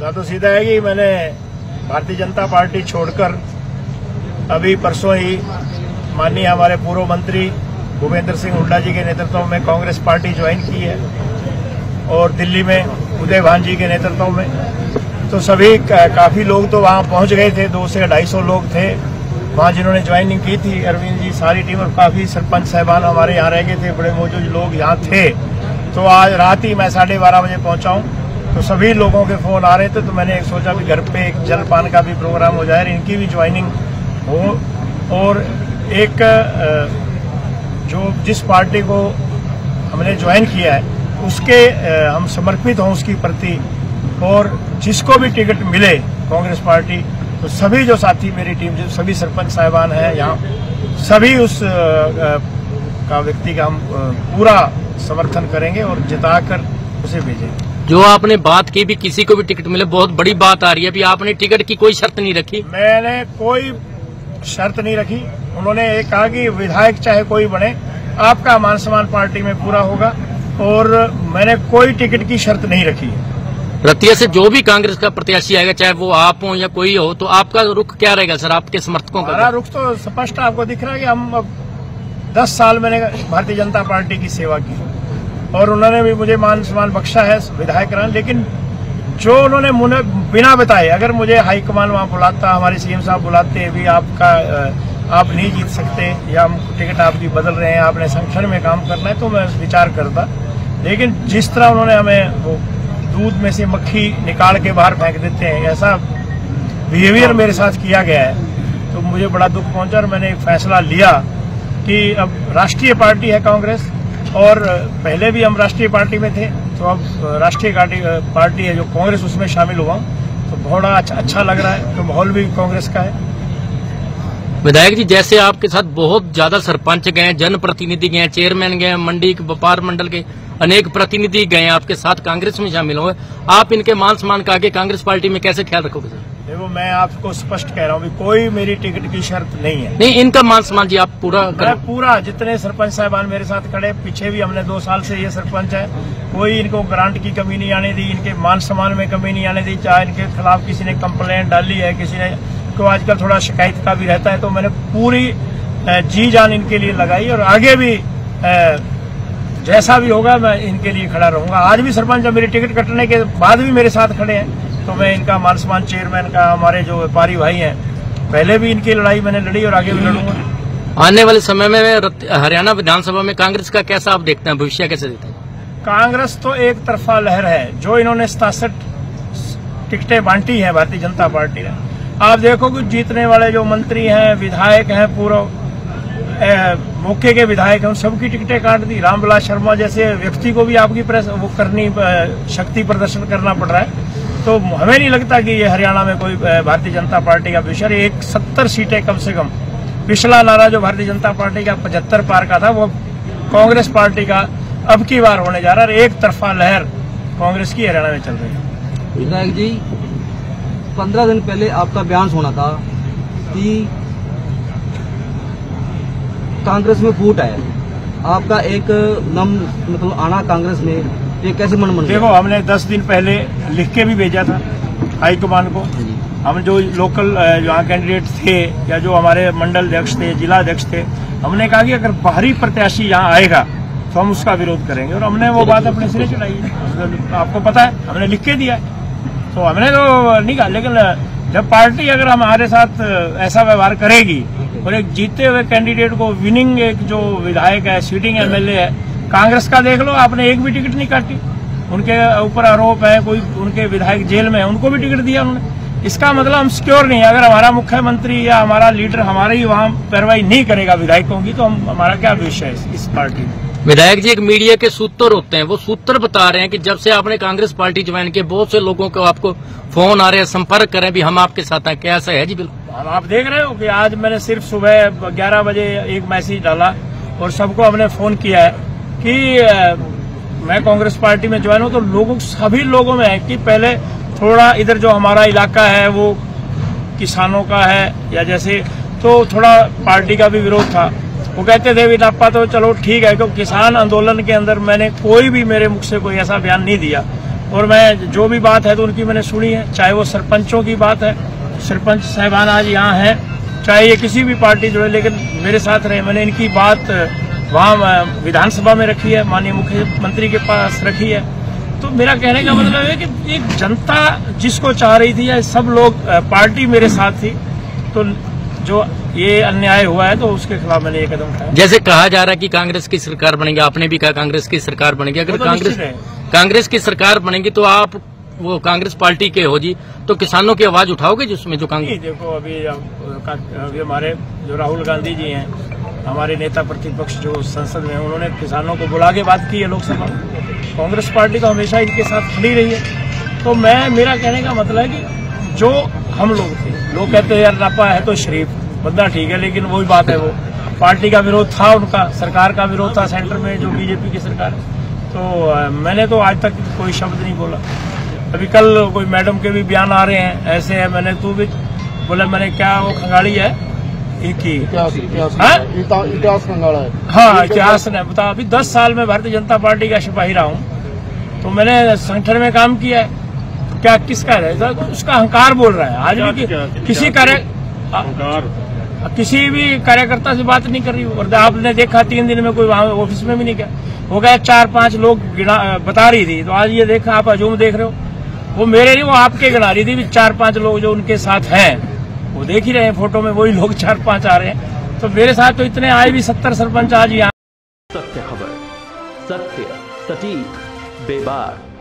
मुद्दा तो सीधा है कि मैंने भारतीय जनता पार्टी छोड़कर अभी परसों ही माननीय हमारे पूर्व मंत्री भूपेंद्र सिंह हुड्डा जी के नेतृत्व में कांग्रेस पार्टी ज्वाइन की है और दिल्ली में उदय भान जी के नेतृत्व में तो सभी काफी लोग तो वहां पहुंच गए थे। 200 से 250 लोग थे वहां जिन्होंने ज्वाइनिंग की थी। अरविंद जी सारी टीम और काफी सरपंच साहबान हमारे यहाँ रह गए थे, बड़े मौजूद लोग यहाँ थे। तो आज रात ही मैं 12:30 बजे पहुंचा हूं तो सभी लोगों के फोन आ रहे थे। तो मैंने सोचा कि घर पे एक जलपान का भी प्रोग्राम हो जाए, इनकी भी ज्वाइनिंग हो और एक जो जिस पार्टी को हमने ज्वाइन किया है उसके हम समर्पित हों उसकी प्रति, और जिसको भी टिकट मिले कांग्रेस पार्टी तो सभी जो साथी मेरी टीम जो सभी सरपंच साहिबान हैं यहाँ सभी उस का व्यक्ति का हम पूरा समर्थन करेंगे और जिताकर उसे भेजेंगे। जो आपने बात की भी किसी को भी टिकट मिले, बहुत बड़ी बात आ रही है। अभी आपने टिकट की कोई शर्त नहीं रखी? मैंने कोई शर्त नहीं रखी। उन्होंने ये कहा कि विधायक चाहे कोई बने आपका मान सम्मान पार्टी में पूरा होगा और मैंने कोई टिकट की शर्त नहीं रखी है। रतिया से जो भी कांग्रेस का प्रत्याशी आएगा चाहे वो आप हो या कोई हो तो आपका रुख क्या रहेगा सर, आपके समर्थकों का? हमारा रुख तो स्पष्ट आपको दिख रहा है कि हम अब 10 साल मैंने भारतीय जनता पार्टी की सेवा की और उन्होंने भी मुझे मान सम्मान बख्शा है विधायक रहा। लेकिन जो उन्होंने मुझे बिना बताए, अगर मुझे हाईकमान वहां बुलाता, हमारे सीएम साहब बुलाते भी आपका आप नहीं जीत सकते या हम टिकट आपकी बदल रहे हैं, आपने संगठन में काम करना है, तो मैं विचार करता। लेकिन जिस तरह उन्होंने हमें वो दूध में से मक्खी निकाल के बाहर फेंक देते हैं, ऐसा बिहेवियर मेरे साथ किया गया है तो मुझे बड़ा दुख पहुंचा और मैंने एक फैसला लिया कि अब राष्ट्रीय पार्टी है कांग्रेस और पहले भी हम राष्ट्रीय पार्टी में थे तो अब राष्ट्रीय पार्टी है जो कांग्रेस उसमें शामिल हुआ तो बड़ा अच्छा लग रहा है। तो माहौल भी कांग्रेस का है। विधायक जी, जैसे आपके साथ बहुत ज्यादा सरपंच गए, जनप्रतिनिधि गए, चेयरमैन गए, मंडी के व्यापार मंडल के अनेक प्रतिनिधि गए आपके साथ, कांग्रेस में शामिल हुए, आप इनके मान सम्मान का आगे कांग्रेस पार्टी में कैसे ख्याल रखोगे सर? देखो मैं आपको स्पष्ट कह रहा हूँ कोई मेरी टिकट की शर्त नहीं है। नहीं, इनका मान सम्मान जी आप पूरा करें। पूरा जितने सरपंच साहबान मेरे साथ खड़े, पीछे भी हमने 2 साल से ये सरपंच है, कोई इनको ग्रांट की कमी नहीं आने दी, इनके मान सम्मान में कमी नहीं आने दी। चाहे इनके खिलाफ किसी ने कंप्लेंट डाली है, किसी ने को आजकल थोड़ा शिकायत का भी रहता है, तो मैंने पूरी जी जान इनके लिए लगाई और आगे भी जैसा भी होगा मैं इनके लिए खड़ा रहूंगा। आज भी सरपंच मेरी टिकट कटने के बाद भी मेरे साथ खड़े हैं तो मैं इनका मान सम्मान चेयरमैन का, हमारे जो व्यापारी भाई हैं, पहले भी इनकी लड़ाई मैंने लड़ी और आगे भी लड़ूंगा। आने वाले समय में हरियाणा विधानसभा में कांग्रेस का कैसा आप देखते हैं, भविष्य कैसे देखते हैं? कांग्रेस तो एक तरफा लहर है। जो इन्होंने 67 टिकटें बांटी है भारतीय जनता पार्टी ने, आप देखो कि जीतने वाले जो मंत्री हैं, विधायक हैं, पूरा मौके के विधायक हैं, उन सबकी टिकटें काट दी। रामविलास शर्मा जैसे व्यक्ति को भी आपकी वो करनी शक्ति प्रदर्शन करना पड़ रहा है। तो हमें नहीं लगता कि ये हरियाणा में कोई भारतीय जनता पार्टी का विषय। एक 70 सीटें कम से कम, पिछला नारा जो भारतीय जनता पार्टी का 75 पार का था वो कांग्रेस पार्टी का अब की बार होने जा रहा है। एक तरफा लहर कांग्रेस की हरियाणा में चल रही है। विधायक जी, 15 दिन पहले आपका बयान सुना था कि कांग्रेस में फूट है, आपका एक मतलब आना कांग्रेस में ये कैसे मन देखो, हमने 10 दिन पहले लिख के भी भेजा था हाईकमान को। हम जो लोकल यहाँ कैंडिडेट थे या जो हमारे मंडल अध्यक्ष थे, जिला अध्यक्ष थे, हमने कहा कि अगर बाहरी प्रत्याशी यहाँ आएगा तो हम उसका विरोध करेंगे और हमने वो बात अपने सिरे चढ़ाई है। आपको पता है हमने लिख के दिया है तो हमने तो नहीं कहा। लेकिन जब पार्टी अगर हमारे साथ ऐसा व्यवहार करेगी और एक जीते हुए कैंडिडेट को विनिंग एक जो विधायक है, सीटिंग एमएलए है, कांग्रेस का देख लो, आपने एक भी टिकट नहीं काटी, उनके ऊपर आरोप है, कोई उनके विधायक जेल में है, उनको भी टिकट दिया उन्होंने। इसका मतलब हम सिक्योर नहीं है। अगर हमारा मुख्यमंत्री या हमारा लीडर हमारे ही वहां पैरवाई नहीं करेगा विधायकों की तो हमारा क्या विषय है इस पार्टी में? विधायक जी, एक मीडिया के सूत्र होते हैं, वो सूत्र बता रहे हैं कि जब से आपने कांग्रेस पार्टी ज्वाइन की बहुत से लोगों को आपको फोन आ रहे हैं, संपर्क करें भी हम आपके साथ हैं, क्या ऐसा है? जी बिल्कुल। आप देख रहे हो कि आज मैंने सिर्फ सुबह 11 बजे एक मैसेज डाला और सबको हमने फोन किया है कि मैं कांग्रेस पार्टी में ज्वाइन हूं। तो लोगों सभी लोगों में है कि पहले थोड़ा इधर जो हमारा इलाका है वो किसानों का है या जैसे, तो थोड़ा पार्टी का भी विरोध था। वो कहते थे विनापा तो चलो ठीक है, क्योंकि किसान आंदोलन के अंदर मैंने कोई भी मेरे मुख से कोई ऐसा बयान नहीं दिया और मैं जो भी बात है तो उनकी मैंने सुनी है, चाहे वो सरपंचों की बात है, सरपंच साहबान आज यहाँ हैं, चाहे ये किसी भी पार्टी जो है, लेकिन मेरे साथ रहे। मैंने इनकी बात वहाँ विधानसभा में रखी है, माननीय मुख्यमंत्री के पास रखी है। तो मेरा कहने का मतलब है कि एक जनता जिसको चाह रही थी, या सब लोग, पार्टी मेरे साथ थी, तो जो ये अन्याय हुआ है तो उसके खिलाफ मैंने ये कदम उठाया। जैसे कहा जा रहा है कि कांग्रेस की सरकार बनेगी, आपने भी कहा कांग्रेस की सरकार बनेगी, अगर कांग्रेस की सरकार बनेगी तो आप वो कांग्रेस पार्टी के हो जी, तो किसानों की आवाज उठाओगे जिसमें जो कांग्रेस? देखो अभी हमारे जो राहुल गांधी जी हैं, हमारे नेता प्रतिपक्ष जो संसद में, उन्होंने किसानों को बुला के बात की है लोकसभा। कांग्रेस पार्टी तो हमेशा इनके साथ खड़ी रही है। तो मेरा कहने का मतलब है कि जो हम लोग थे, लोग कहते हैं यार नापा है तो शरीफ बंदा ठीक है, लेकिन वही बात है, वो पार्टी का विरोध था, उनका सरकार का विरोध था सेंटर में जो बीजेपी की सरकार है। तो मैंने तो आज तक कोई शब्द नहीं बोला। अभी कल कोई मैडम के भी बयान आ रहे हैं ऐसे है, मैंने तू भी बोला, मैंने क्या वो खंगाली है एक ही इतिहास खंगाला है। हाँ, इतिहास ने बता। अभी 10 साल में भारतीय जनता पार्टी का सिपाही रहा हूँ, तो मैंने संगठन में काम किया है। क्या किसका है उसका अहंकार बोल रहा है आज भी किसी भी कार्यकर्ता से बात नहीं कर रही। और आपने देखा 3 दिन में कोई वहां ऑफिस में भी नहीं गया, हो गया 4-5 लोग बता रही थी। तो आज ये देखा, आप हजूम देख रहे हो, वो मेरे नहीं, वो आपके गिना रही थी। 4-5 लोग जो उनके साथ हैं, वो देख ही रहे हैं फोटो में, वही लोग 4-5 आ रहे हैं। तो मेरे साथ तो इतने आए भी 70 सरपंच आज यहाँ। सत्य खबर, सत्य, सटीक, बेबाक।